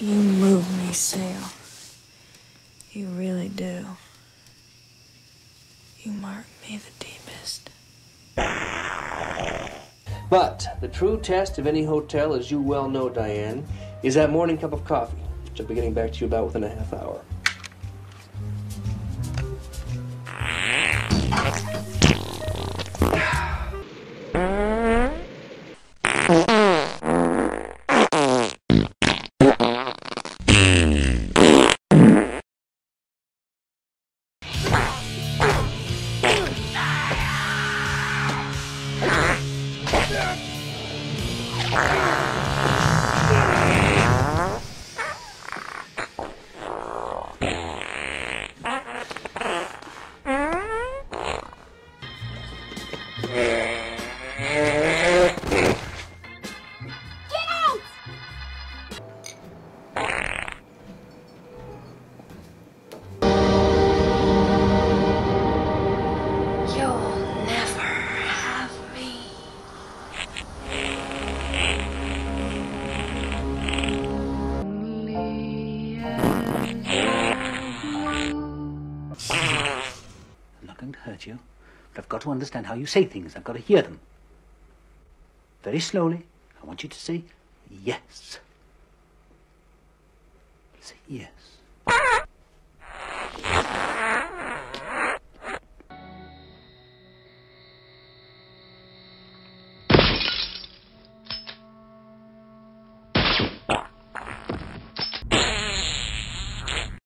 You move me, Sale. You really do. You mark me the deepest. But the true test of any hotel, as you well know, Diane, is that morning cup of coffee, which I'll be getting back to you about within a half hour. Hurt you, but I've got to understand how you say things. I've got to hear them. Very slowly, I want you to say yes. Say yes.